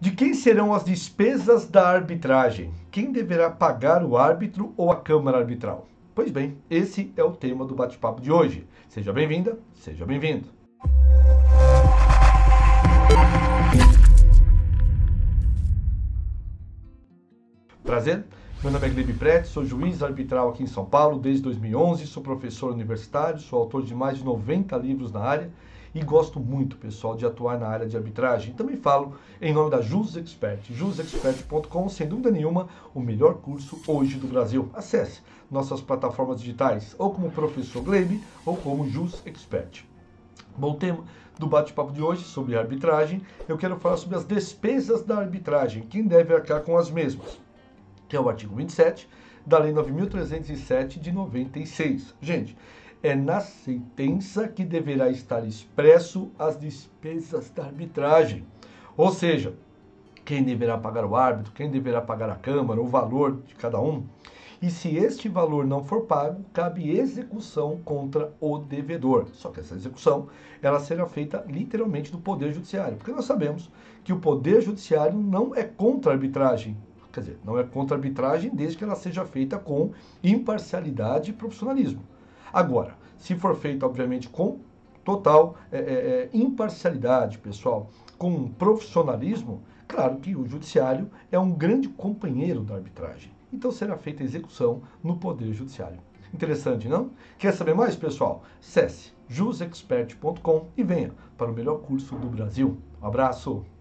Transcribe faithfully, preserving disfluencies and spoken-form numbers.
De quem serão as despesas da arbitragem? Quem deverá pagar o árbitro ou a Câmara Arbitral? Pois bem, esse é o tema do bate-papo de hoje. Seja bem-vinda, seja bem-vindo. Prazer, meu nome é Glebe Prete, sou juiz arbitral aqui em São Paulo desde dois mil e onze, sou professor universitário, sou autor de mais de noventa livros na área e gosto muito, pessoal, de atuar na área de arbitragem. Também falo em nome da JusExpert, jus expert ponto com, sem dúvida nenhuma, o melhor curso hoje do Brasil. Acesse nossas plataformas digitais, ou como Professor Glebe, ou como JusExpert. Bom, o tema do bate-papo de hoje sobre arbitragem, eu quero falar sobre as despesas da arbitragem, quem deve arcar com as mesmas, que é o artigo vinte e sete da Lei nove mil trezentos e sete de noventa e seis. Gente, é na sentença que deverá estar expresso as despesas da arbitragem. Ou seja, quem deverá pagar o árbitro, quem deverá pagar a Câmara, o valor de cada um. E se este valor não for pago, cabe execução contra o devedor. Só que essa execução, ela será feita literalmente do Poder Judiciário. Porque nós sabemos que o Poder Judiciário não é contra a arbitragem. Quer dizer, não é contra a arbitragem desde que ela seja feita com imparcialidade e profissionalismo. Agora, se for feita, obviamente, com total é, é, imparcialidade, pessoal, com profissionalismo, claro que o judiciário é um grande companheiro da arbitragem. Então será feita a execução no Poder Judiciário. Interessante, não? Quer saber mais, pessoal? Acesse jus expert ponto com e venha para o melhor curso do Brasil. Um abraço!